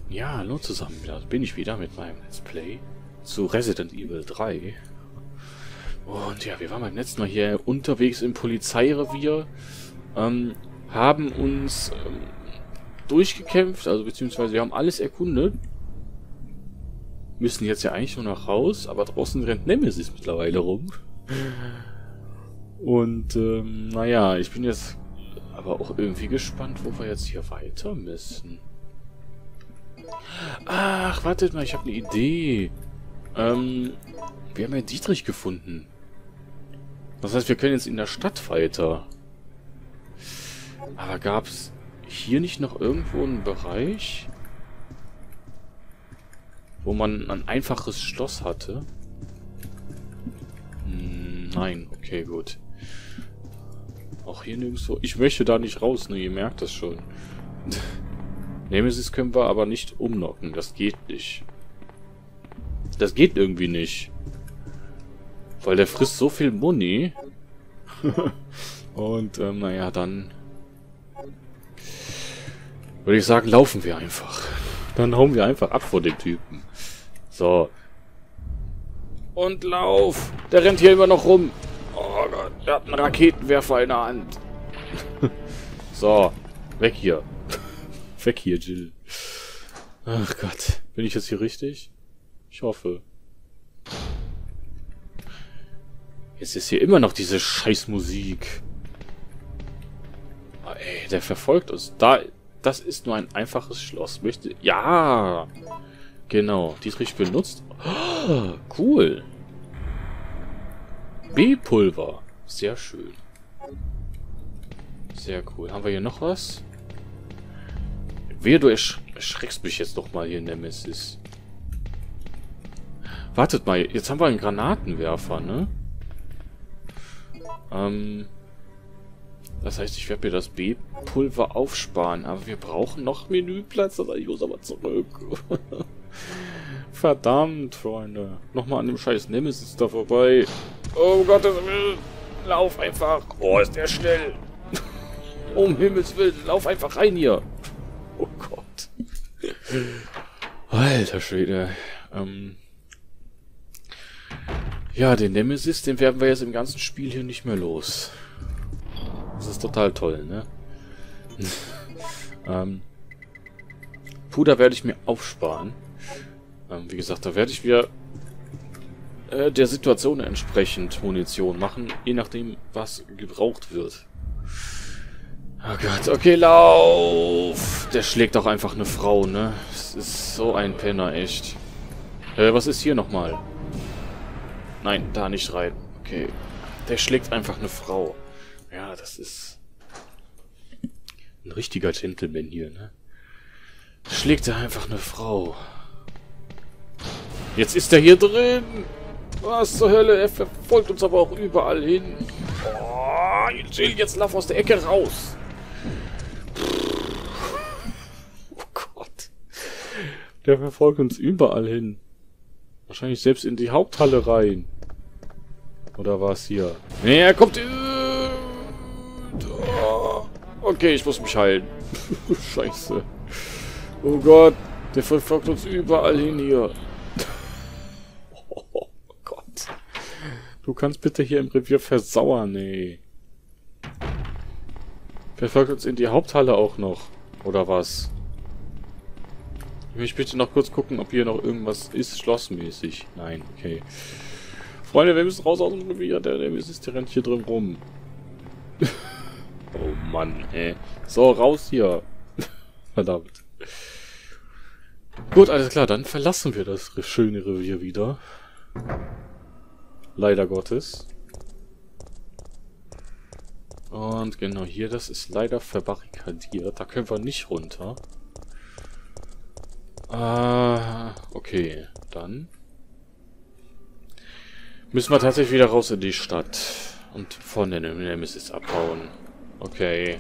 Ja, hallo zusammen, da bin ich wieder mit meinem Let's Play zu Resident Evil 3. Und ja, wir waren beim letzten Mal hier unterwegs im Polizeirevier, haben uns durchgekämpft, also beziehungsweise wir haben alles erkundet. Müssen jetzt ja eigentlich nur noch raus, aber draußen rennt Nemesis mittlerweile rum. Und naja, ich bin jetzt aber auch irgendwie gespannt, wo wir jetzt hier weiter müssen. Ach, wartet mal, ich habe eine Idee. Wir haben ja Dietrich gefunden. Das heißt, wir können jetzt in der Stadt weiter. Aber gab es hier nicht noch irgendwo einen Bereich, wo man ein einfaches Schloss hatte? Nein, okay, gut. Auch hier nirgendwo. Ich möchte da nicht raus, ne? Ihr merkt das schon. Nemesis können wir aber nicht umnocken. Das geht nicht. Das geht irgendwie nicht. Weil der frisst so viel Muni. Und, naja, dann würde ich sagen, laufen wir einfach. Dann hauen wir einfach ab vor dem Typen. So. Und lauf! Der rennt hier immer noch rum. Oh Gott, der hat einen Raketenwerfer in der Hand. So, weg hier. Weg hier, Jill. Ach Gott. Bin ich jetzt hier richtig? Ich hoffe. Jetzt ist hier immer noch diese Scheißmusik. Oh, ey, der verfolgt uns. Das ist nur ein einfaches Schloss. Möchte... Ja! Genau. Dietrich benutzt... Oh, cool. B-Pulver. Sehr schön. Sehr cool. Haben wir hier noch was? Wehe, du erschreckst mich jetzt noch mal hier, Nemesis. Wartet mal, jetzt haben wir einen Granatenwerfer, ne? Das heißt, ich werde mir das B-Pulver aufsparen, aber wir brauchen noch Menüplatz, also ich muss aber zurück. Verdammt, Freunde. Nochmal an dem scheiß Nemesis da vorbei. Oh Gottes Willen. Lauf einfach. Oh, ist der schnell. Um Himmels Willen, lauf einfach rein hier. Oh Gott. Alter Schwede. Ja, den Nemesis, den werden wir jetzt im ganzen Spiel hier nicht mehr los. Das ist total toll, ne? Puder werde ich mir aufsparen. Wie gesagt, da werde ich wieder der Situation entsprechend Munition machen, je nachdem, was gebraucht wird. Oh Gott, okay, lauf! Der schlägt doch einfach eine Frau, ne? Das ist so ein Penner, echt. Was ist hier nochmal? Nein, da nicht rein. Okay. Der schlägt einfach eine Frau. Ja, das ist ein richtiger Gentleman hier, ne? Schlägt er einfach eine Frau. Jetzt ist er hier drin! Was zur Hölle? Er verfolgt uns aber auch überall hin. Oh, jetzt lauf aus der Ecke raus! Oh Gott. Der verfolgt uns überall hin. Wahrscheinlich selbst in die Haupthalle rein. Oder war es hier? Nee, er kommt... Okay, ich muss mich heilen. Scheiße. Oh Gott. Der verfolgt uns überall hin hier. Oh Gott. Du kannst bitte hier im Revier versauern, ey. Verfolgt uns in die Haupthalle auch noch. Oder was? Ich möchte bitte noch kurz gucken, ob hier noch irgendwas ist, schlossmäßig. Nein, okay. Freunde, wir müssen raus aus dem Revier. Der rennt hier drin rum. Oh Mann, ey. So, raus hier. Verdammt. Gut, alles klar, dann verlassen wir das schöne Revier wieder. Leider Gottes. Und genau hier, das ist leider verbarrikadiert. Da können wir nicht runter. Okay, dann müssen wir tatsächlich wieder raus in die Stadt und von den Nemesis abhauen. Okay.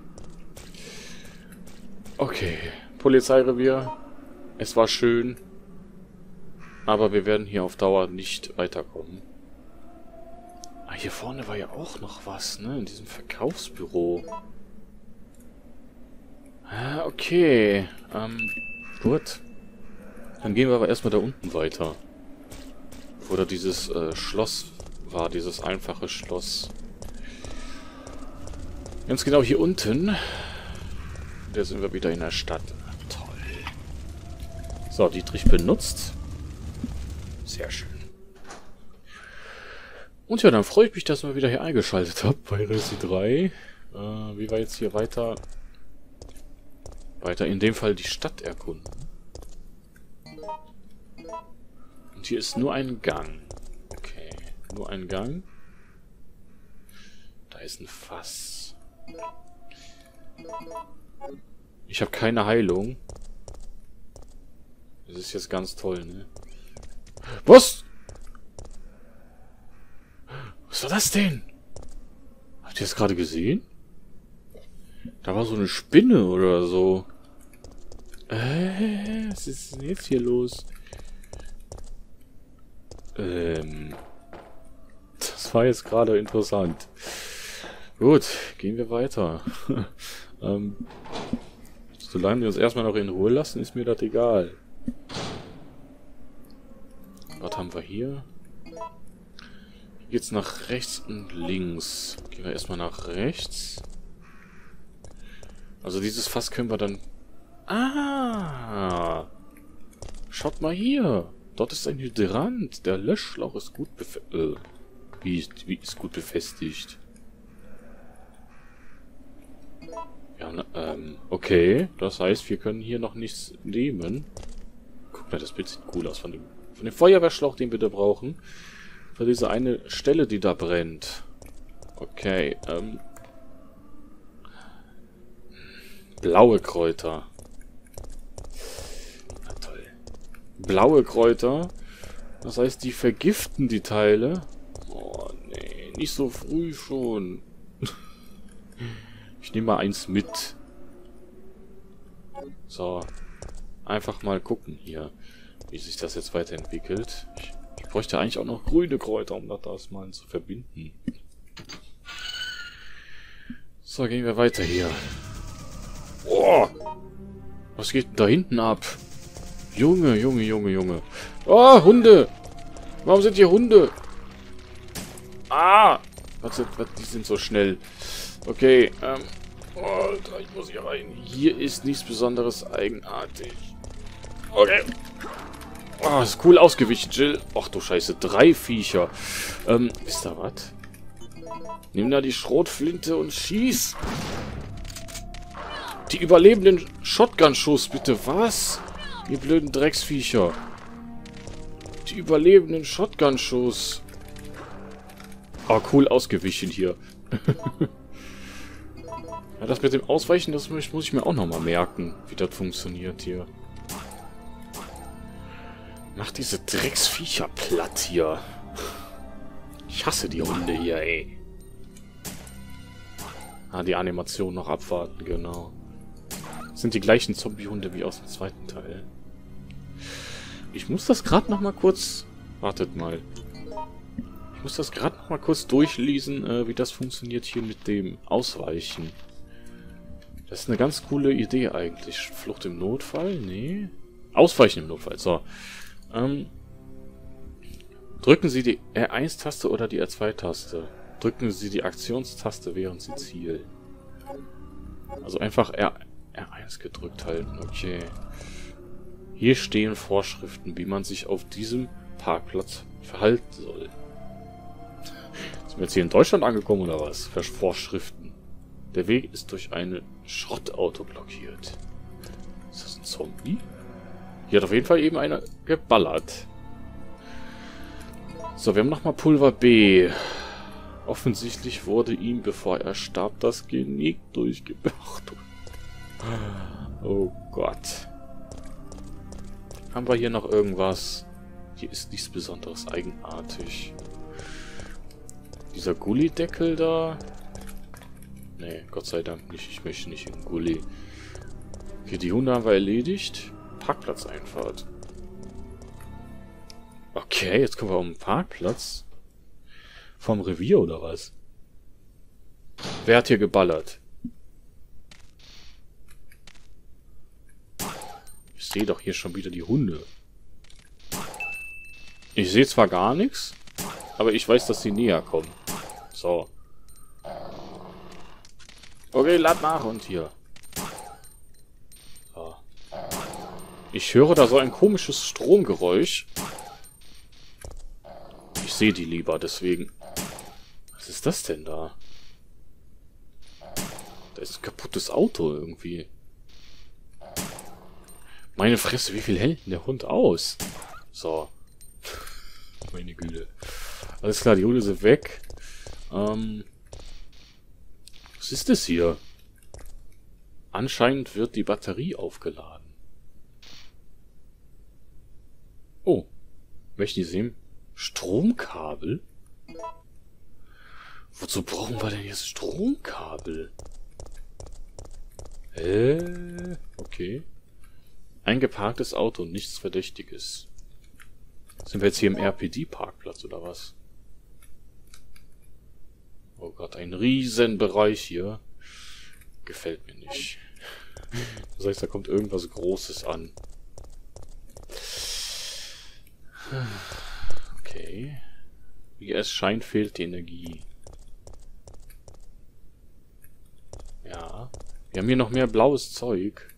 Okay, Polizeirevier. Es war schön, aber wir werden hier auf Dauer nicht weiterkommen. Ah, hier vorne war ja auch noch was, ne? In diesem Verkaufsbüro. Ah, okay. Gut. Dann gehen wir aber erstmal da unten weiter. Wo da dieses Schloss war, dieses einfache Schloss. Ganz genau hier unten. Da sind wir wieder in der Stadt. Toll. So, Dietrich benutzt. Sehr schön. Und ja, dann freue ich mich, dass ihr wieder hier eingeschaltet habt bei Resi 3. Wie wir jetzt hier weiter in dem Fall die Stadt erkunden. Und hier ist nur ein Gang. Okay, nur ein Gang. Da ist ein Fass. Ich habe keine Heilung. Das ist jetzt ganz toll, ne? Was? Was war das denn? Habt ihr das gerade gesehen? Da war so eine Spinne oder so. Was ist denn jetzt hier los? Das war jetzt gerade interessant. Gut, gehen wir weiter. Solange wir uns erstmal noch in Ruhe lassen, ist mir das egal. Was haben wir hier? Hier geht's nach rechts und links. Gehen wir erstmal nach rechts. Also dieses Fass können wir dann... Ah! Schaut mal hier. Dort ist ein Hydrant. Der Löschschlauch ist gut wie ist gut befestigt? Ja, okay. Das heißt, wir können hier noch nichts nehmen. Guck mal, das Bild sieht cool aus von dem Feuerwehrschlauch, den wir da brauchen. Für diese eine Stelle, die da brennt. Okay, blaue Kräuter. Na toll. Blaue Kräuter. Das heißt, die vergiften die Teile. Oh, nee. Nicht so früh schon. Ich nehme mal eins mit. So. Einfach mal gucken hier, wie sich das jetzt weiterentwickelt. Ich bräuchte eigentlich auch noch grüne Kräuter, um das mal zu verbinden. So, gehen wir weiter hier. Oh! Was geht denn da hinten ab? Junge, Junge, Junge, Junge. Oh, Hunde! Warum sind hier Hunde? Ah! Die sind so schnell. Okay, oh, ich muss hier rein. Hier ist nichts Besonderes eigenartig. Okay. Oh, ist cool ausgewichen, Jill. Ach du Scheiße, 3 Viecher. Ist da was? Nimm da die Schrotflinte und schieß. Die überlebenden Shotgun-Schuss, bitte. Was? Ihr blöden Drecksviecher. Die überlebenden Shotgun-Schuss. Oh, cool ausgewichen hier. Ja, das mit dem Ausweichen, das muss ich mir auch nochmal merken, wie das funktioniert hier. Mach diese Drecksviecher platt hier. Ich hasse die Hunde hier, ey. Ah, die Animation noch abwarten, genau. Das sind die gleichen Zombie-Hunde wie aus dem zweiten Teil. Ich muss das gerade nochmal kurz... Wartet mal. Ich muss das gerade nochmal kurz durchlesen, wie das funktioniert hier mit dem Ausweichen. Das ist eine ganz coole Idee eigentlich. Flucht im Notfall? Nee. Ausweichen im Notfall, so. Drücken Sie die R1-Taste oder die R2-Taste. Drücken Sie die Aktionstaste, während Sie zielen. Also einfach R1 gedrückt halten, okay. Hier stehen Vorschriften, wie man sich auf diesem Parkplatz verhalten soll. Sind wir jetzt hier in Deutschland angekommen oder was? Vorschriften. Der Weg ist durch ein Schrottauto blockiert. Ist das ein Zombie? Hier hat auf jeden Fall eben einer geballert. So, wir haben nochmal Pulver B. Offensichtlich wurde ihm, bevor er starb, das Genick durchgebrochen. Oh Gott. Haben wir hier noch irgendwas? Hier ist nichts Besonderes eigenartig. Dieser Gullideckel da? Nee, Gott sei Dank nicht. Ich möchte nicht in Gulli. Okay, die Hunde haben wir erledigt. Parkplatzeinfahrt. Okay, jetzt kommen wir um den Parkplatz. Vom Revier oder was? Wer hat hier geballert? Ich sehe doch hier schon wieder die Hunde. Ich sehe zwar gar nichts, aber ich weiß, dass sie näher kommen. So. Okay, lad nach und hier. So. Ich höre da so ein komisches Stromgeräusch. Ich sehe die lieber, deswegen. Was ist das denn da? Da ist ein kaputtes Auto irgendwie. Meine Fresse, wie viel hält denn der Hund aus? So. Meine Güte. Alles klar, die Hunde sind weg. Was ist das hier? Anscheinend wird die Batterie aufgeladen. Oh. Möchten Sie sehen? Stromkabel? Wozu brauchen wir denn jetzt Stromkabel? Okay. Ein geparktes Auto, nichts Verdächtiges. Sind wir jetzt hier im RPD-Parkplatz oder was? Oh Gott, ein Riesenbereich hier. Gefällt mir nicht. Das heißt, da kommt irgendwas Großes an. Okay. Wie es scheint, fehlt die Energie. Ja. Wir haben hier noch mehr blaues Zeug.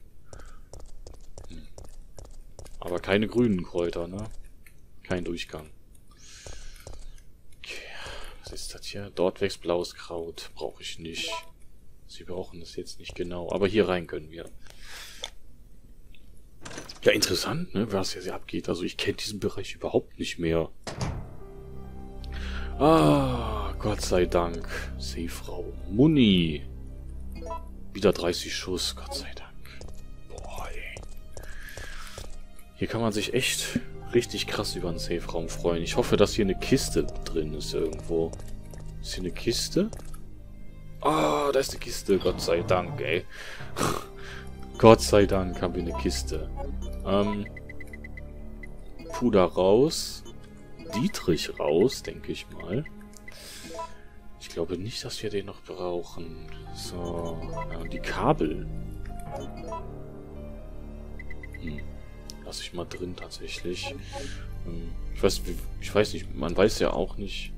Aber keine grünen Kräuter, ne? Kein Durchgang. Okay. Was ist das hier? Dort wächst blaues Kraut. Brauche ich nicht. Sie brauchen das jetzt nicht genau. Aber hier rein können wir. Ja, interessant, ne? Was hier abgeht. Also ich kenne diesen Bereich überhaupt nicht mehr. Ah, Gott sei Dank. Seefrau. Muni. Wieder 30 Schuss. Gott sei Dank. Boah, ey. Hier kann man sich echt richtig krass über einen Safe-Raum freuen. Ich hoffe, dass hier eine Kiste drin ist irgendwo. Ist hier eine Kiste? Ah, da ist eine Kiste. Gott sei Dank, ey. Gott sei Dank haben wir eine Kiste. Puder raus. Dietrich raus, denke ich mal. Ich glaube nicht, dass wir den noch brauchen. So, ja, und die Kabel. Lass ich mal drin tatsächlich. Ich weiß nicht, man weiß ja auch nicht.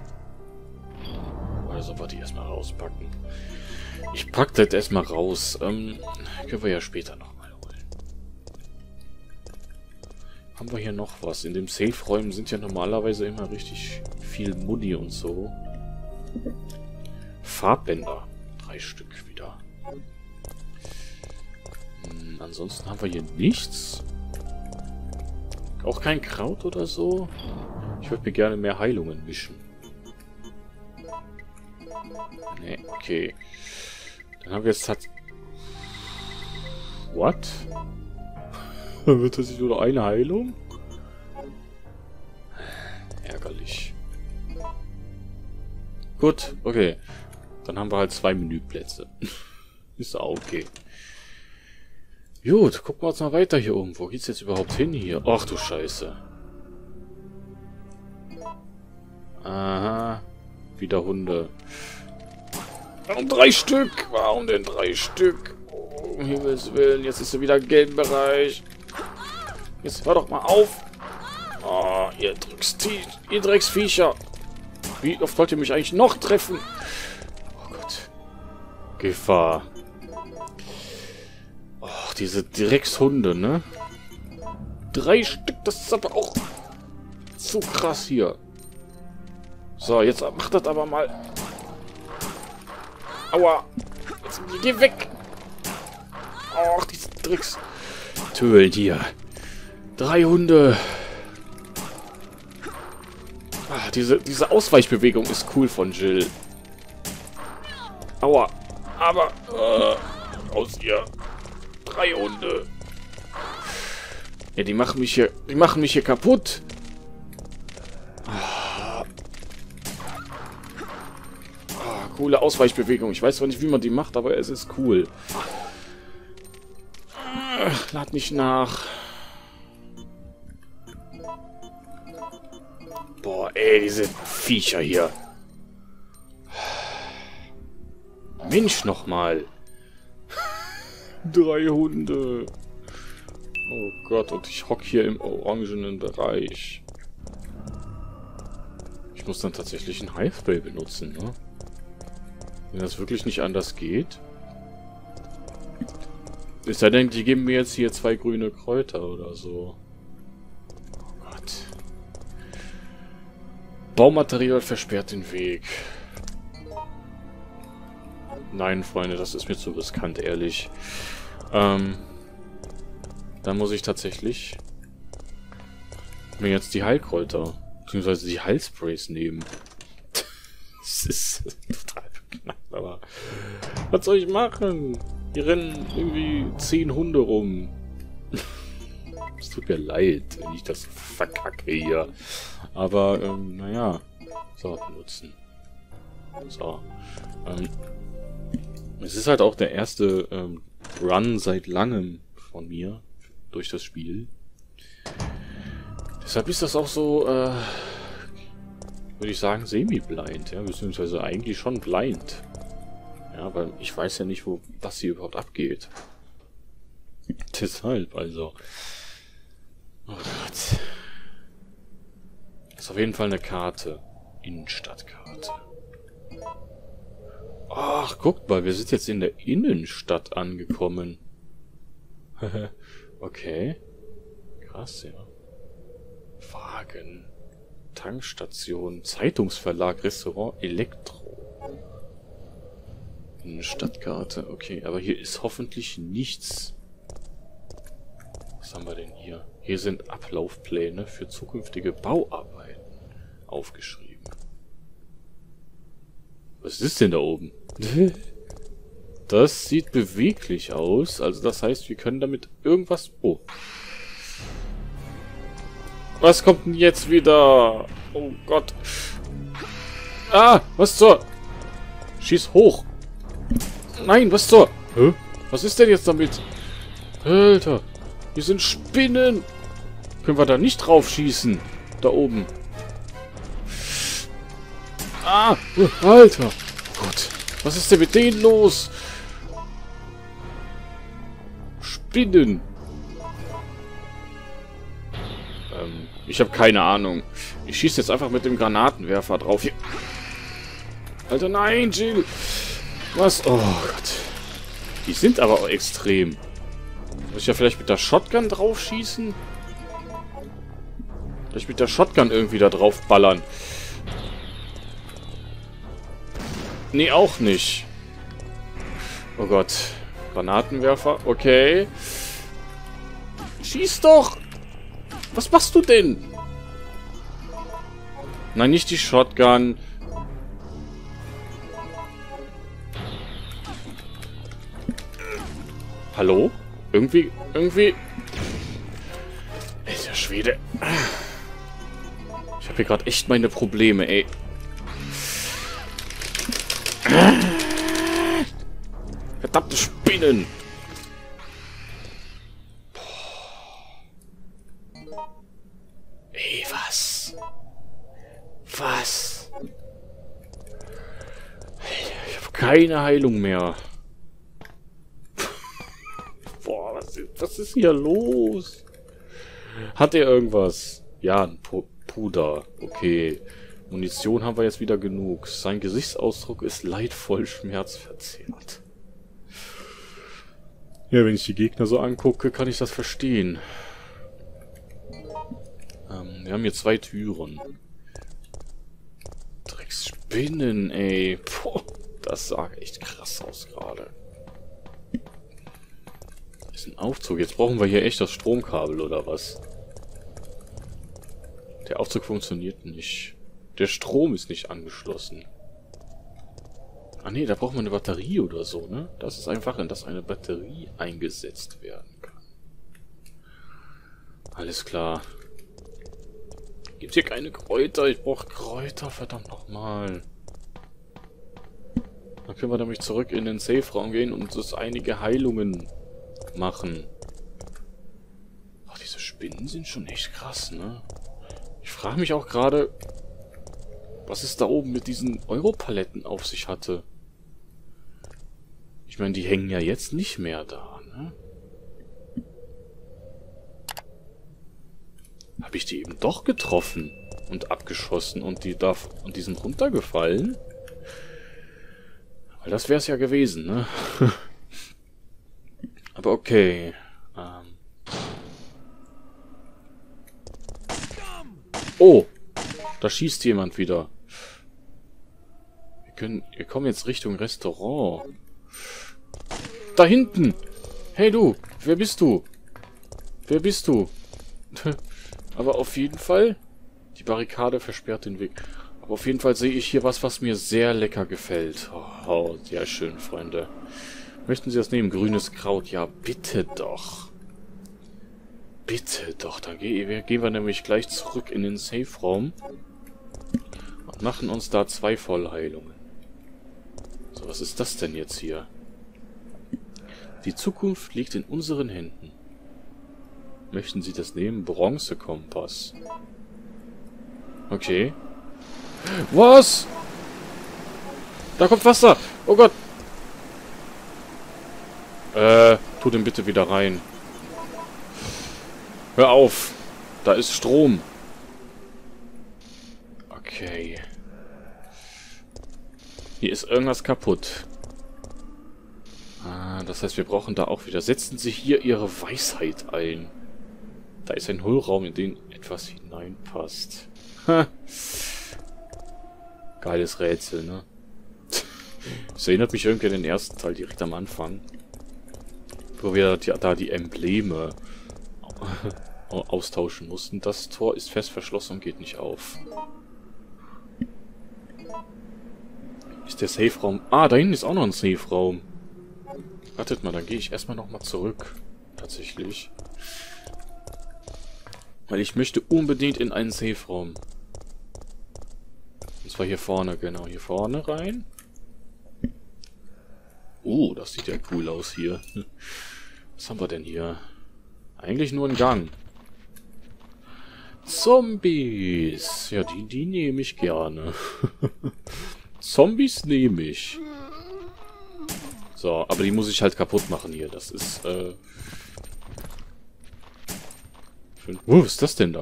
Also wir die erstmal rauspacken. Ich pack das erstmal raus. Können wir ja später nochmal holen. Haben wir hier noch was? In dem Safe-Räumen sind ja normalerweise immer richtig viel Muni und so. Farbbänder. 3 Stück wieder. Ansonsten haben wir hier nichts. Auch kein Kraut oder so. Ich würde mir gerne mehr Heilungen mischen. Ne, okay. Dann haben wir jetzt What? Wird das nicht nur eine Heilung? Ärgerlich. Gut, okay. Dann haben wir halt 2 Menüplätze. Ist auch okay. Gut, gucken wir uns mal weiter hier oben. Wo geht's jetzt überhaupt hin hier? Ach du Scheiße. Aha. Wieder Hunde. Warum 3 Stück? Warum denn 3 Stück? Oh, um Himmels Willen. Jetzt ist er wieder im gelben Bereich. Jetzt hör doch mal auf. Oh, ihr Drecksviecher. Wie oft wollt ihr mich eigentlich noch treffen? Oh Gott. Gefahr. Oh, diese Dreckshunde, ne? 3 Stück, das ist aber auch zu krass hier. So, jetzt macht das aber mal. Aua. Jetzt, geh weg. Ach, diese Drecks. Tölt hier. 3 Hunde. Ah, diese Ausweichbewegung ist cool von Jill. Aua. Aber. Aus ihr. 3 Hunde. Ja, die machen mich hier kaputt. Coole Ausweichbewegung. Ich weiß zwar nicht, wie man die macht, aber es ist cool. Lad nicht nach. Boah, ey, diese Viecher hier. Mensch, nochmal. 3 Hunde. Oh Gott, und ich hock hier im orangenen Bereich. Ich muss dann tatsächlich ein Highspray benutzen, ne? Wenn das wirklich nicht anders geht. Es sei denn, die geben mir jetzt hier 2 grüne Kräuter oder so. Oh Gott. Baumaterial versperrt den Weg. Nein, Freunde, das ist mir zu riskant, ehrlich. Dann muss ich tatsächlich mir jetzt die Heilkräuter, beziehungsweise die Heilsprays nehmen. Das ist total beknackt, aber was soll ich machen? Hier rennen irgendwie 10 Hunde rum. Es tut mir leid, wenn ich das verkacke hier. Aber, naja. So, benutzen. So. Es ist halt auch der erste Run seit langem von mir durch das Spiel. Deshalb ist das auch so, würde ich sagen, semi-blind, ja, beziehungsweise eigentlich schon blind. Ja, weil ich weiß ja nicht, was hier überhaupt abgeht. Deshalb, also. Oh Gott. Das ist auf jeden Fall eine Karte. Innenstadtkarte. Ach, guckt mal, wir sind jetzt in der Innenstadt angekommen. Okay. Krass, ja. Wagen. Tankstation. Zeitungsverlag. Restaurant. Elektro. Innenstadtkarte. Okay, aber hier ist hoffentlich nichts. Was haben wir denn hier? Hier sind Ablaufpläne für zukünftige Bauarbeiten aufgeschrieben. Was ist denn da oben? Das sieht beweglich aus. Also das heißt, wir können damit irgendwas... Oh. Was kommt denn jetzt wieder? Oh Gott. Ah, was zur... Schieß hoch. Nein, was zur... Hä? Was ist denn jetzt damit? Alter. Hier sind Spinnen. Können wir da nicht drauf schießen? Da oben. Ah, Alter. Gott. Was ist denn mit denen los? Spinnen. Ich habe keine Ahnung. Ich schieße jetzt einfach mit dem Granatenwerfer drauf. Hier. Alter, nein, Jill. Was? Oh Gott. Die sind aber auch extrem. Muss ich ja vielleicht mit der Shotgun drauf schießen? Vielleicht mit der Shotgun irgendwie da drauf ballern. Nee, auch nicht. Oh Gott. Granatenwerfer. Okay. Schieß doch! Was machst du denn? Nein, nicht die Shotgun. Hallo? Irgendwie... Alter Schwede. Ich habe hier gerade echt meine Probleme, ey. Verdammte Spinnen! Ey, was? Was? Ich habe keine Heilung mehr. Boah, was ist hier los? Hat er irgendwas? Ja, ein Puder. Okay. Munition haben wir jetzt wieder genug. Sein Gesichtsausdruck ist leidvoll schmerzverzerrt. Ja, wenn ich die Gegner so angucke, kann ich das verstehen. Wir haben hier 2 Türen. Drecksspinnen, ey. Puh, das sah echt krass aus gerade. Das ist ein Aufzug. Jetzt brauchen wir hier echt das Stromkabel, oder was? Der Aufzug funktioniert nicht. Der Strom ist nicht angeschlossen. Ah ne, da braucht man eine Batterie oder so, ne? Das ist einfach, in das eine Batterie eingesetzt werden kann. Alles klar. Gibt hier keine Kräuter? Ich brauche Kräuter, verdammt nochmal. Dann können wir nämlich zurück in den Safe-Raum gehen und uns einige Heilungen machen. Ach, diese Spinnen sind schon echt krass, ne? Ich frage mich auch gerade, was es da oben mit diesen Europaletten auf sich hatte. Ich meine, die hängen ja jetzt nicht mehr da, ne? ich die eben doch getroffen und abgeschossen und die sind runtergefallen? Weil das wäre es ja gewesen, ne? Aber okay. Oh! Da schießt jemand wieder. Wir kommen jetzt Richtung Restaurant. Da hinten! Hey du! Wer bist du? Wer bist du? Aber auf jeden Fall... Die Barrikade versperrt den Weg. Aber auf jeden Fall sehe ich hier was mir sehr lecker gefällt. Oh, sehr schön, Freunde. Möchten Sie das nehmen? Grünes Kraut. Ja, bitte doch. Bitte doch. Dann gehen wir nämlich gleich zurück in den Safe-Raum. Und machen uns da 2 Vollheilungen. So, was ist das denn jetzt hier? Die Zukunft liegt in unseren Händen. Möchten Sie das nehmen? Bronzekompass. Okay. Was? Da kommt Wasser. Oh Gott. Tu den bitte wieder rein. Hör auf. Da ist Strom. Okay. Hier ist irgendwas kaputt. Ah, das heißt, wir brauchen da auch wieder. Setzen Sie hier Ihre Weisheit ein. Da ist ein Hohlraum, in den etwas hineinpasst. Ha. Geiles Rätsel, ne? Das erinnert mich irgendwie an den ersten Teil, direkt am Anfang. Wo wir da die Embleme austauschen mussten. Das Tor ist fest verschlossen und geht nicht auf. Ist der Safe-Raum... Ah, da hinten ist auch noch ein Safe-Raum. Wartet mal, dann gehe ich erstmal nochmal zurück. Tatsächlich. Weil ich möchte unbedingt in einen Safe-Raum. Und zwar hier vorne, genau. Hier vorne rein. Das sieht ja cool aus hier. Was haben wir denn hier? Eigentlich nur ein Gang. Zombies. Ja, die nehme ich gerne. Zombies nehme ich. So, aber die muss ich halt kaputt machen hier. Das ist, was ist das denn da?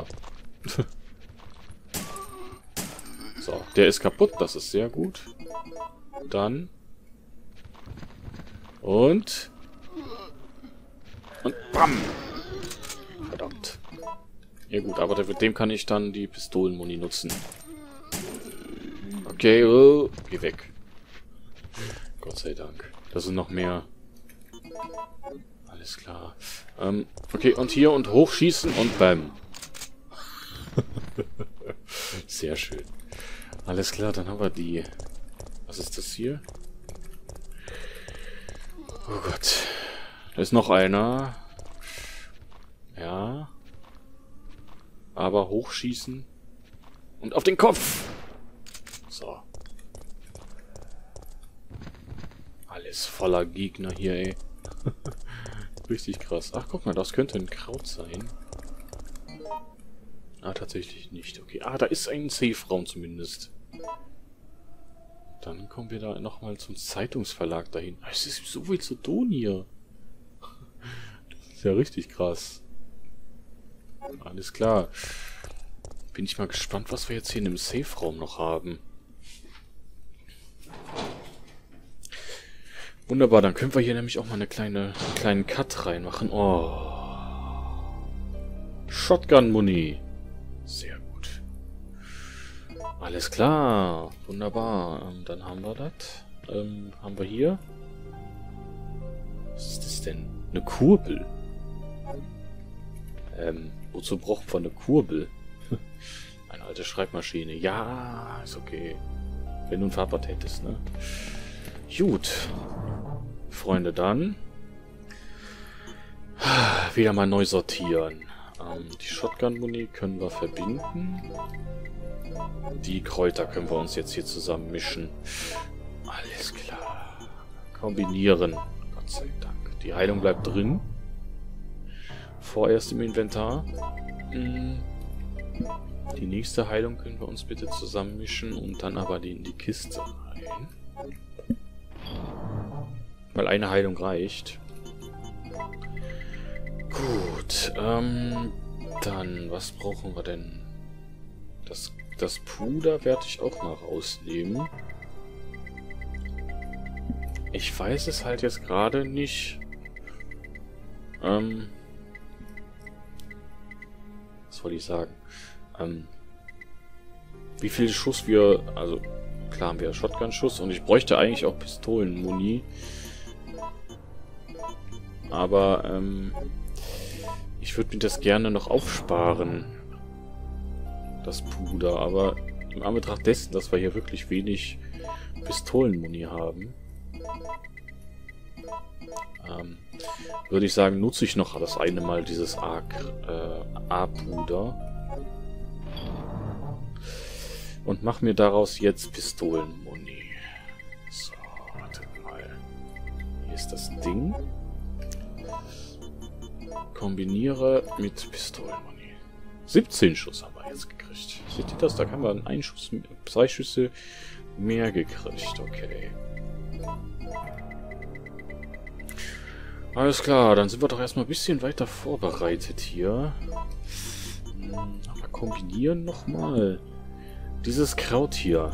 So, der ist kaputt. Das ist sehr gut. Dann... Und BAM! Verdammt. Ja gut, aber mit dem kann ich dann die Pistolenmuni nutzen. Okay, geh weg. Gott sei Dank. Da sind noch mehr. Alles klar. Okay, und hier und hochschießen und BAM. Sehr schön. Alles klar, dann haben wir die... Was ist das hier? Oh Gott. Da ist noch einer. Ja. Aber hochschießen. Und auf den Kopf. So. Alles voller Gegner hier, ey. Richtig krass. Ach, guck mal, das könnte ein Kraut sein. Ah, tatsächlich nicht. Okay. Ah, da ist ein Safe-Raum zumindest. Dann kommen wir da nochmal zum Zeitungsverlag dahin. Es ist so viel zu tun hier. Das ist ja richtig krass. Alles klar. Bin ich mal gespannt, was wir jetzt hier in dem Safe-Raum noch haben. Wunderbar, dann können wir hier nämlich auch mal einen kleinen Cut reinmachen. Oh. Shotgun-Muni. Sehr gut. Alles klar. Wunderbar. Dann haben wir das. Haben wir hier. Was ist das denn? Eine Kurbel. Wozu braucht man eine Kurbel? Eine alte Schreibmaschine. Ja, ist okay. Wenn du ein Fahrrad hättest, ne? Gut. Freunde, dann wieder mal neu sortieren. Die Shotgun-Muni können wir verbinden. Die Kräuter können wir uns jetzt hier zusammen mischen. Alles klar. Kombinieren. Gott sei Dank. Die Heilung bleibt drin. Vorerst im Inventar. Die nächste Heilung können wir uns bitte zusammenmischen und dann aber in die Kiste rein. Weil eine Heilung reicht. Gut, Dann, was brauchen wir denn? Das Puder werde ich auch mal rausnehmen. Ich weiß es halt jetzt gerade nicht. Was wollte ich sagen? Wie viel Schuss wir... Also, klar haben wir Shotgun-Schuss und ich bräuchte eigentlich auch Pistolenmuni. Aber, ich würde mir das gerne noch aufsparen. Das Puder, aber im Anbetracht dessen, dass wir hier wirklich wenig Pistolenmuni haben, würde ich sagen, nutze ich noch das eine Mal dieses A-Puder und mache mir daraus jetzt Pistolenmuni. So, warte mal. Hier ist das Ding. Kombiniere mit Pistolenmuni. 17 Schuss haben wir jetzt gekriegt. Seht ihr das? Da haben wir einen Schuss, 2 Schüsse mehr gekriegt. Okay. Alles klar, dann sind wir doch erstmal ein bisschen weiter vorbereitet hier. Aber kombinieren nochmal. Dieses Kraut hier.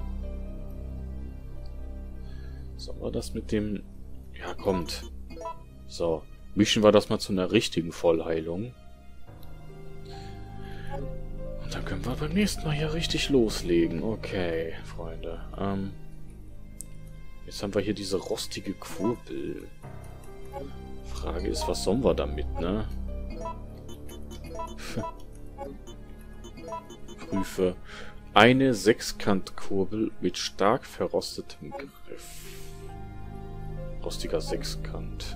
Sollen wir das mit dem... Ja, kommt. So, mischen wir das mal zu einer richtigen Vollheilung. Und dann können wir beim nächsten Mal hier richtig loslegen. Okay, Freunde. Jetzt haben wir hier diese rostige Kurbel. Frage ist, was sollen wir damit, ne? Prüfe. Eine Sechskantkurbel mit stark verrostetem Griff. Rostiger Sechskant.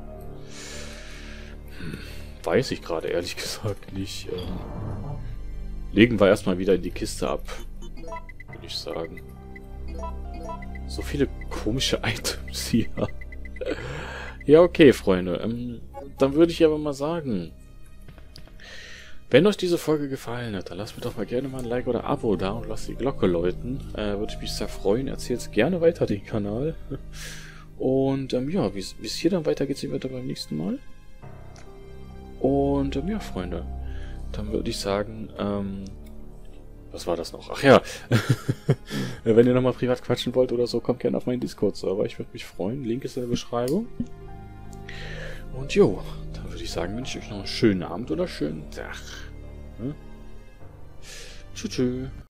Weiß ich gerade ehrlich gesagt nicht. Legen wir erstmal wieder in die Kiste ab. Würde ich sagen. So viele komische Items hier. Ja, okay, Freunde. Dann würde ich aber mal sagen, wenn euch diese Folge gefallen hat, dann lasst mir doch mal gerne mal ein Like oder Abo da und lasst die Glocke läuten. Würde ich mich sehr freuen. Erzählt gerne weiter den Kanal. Und ja, wie es hier dann weitergeht, sehen wir dann beim nächsten Mal. Und ja, Freunde, dann würde ich sagen, was war das noch? Ach ja, wenn ihr nochmal privat quatschen wollt oder so, kommt gerne auf meinen Discord-Server. Ich würde mich freuen. Link ist in der Beschreibung. Und jo, dann würde ich sagen, wünsche ich euch noch einen schönen Abend oder schönen Tag. Tschüss.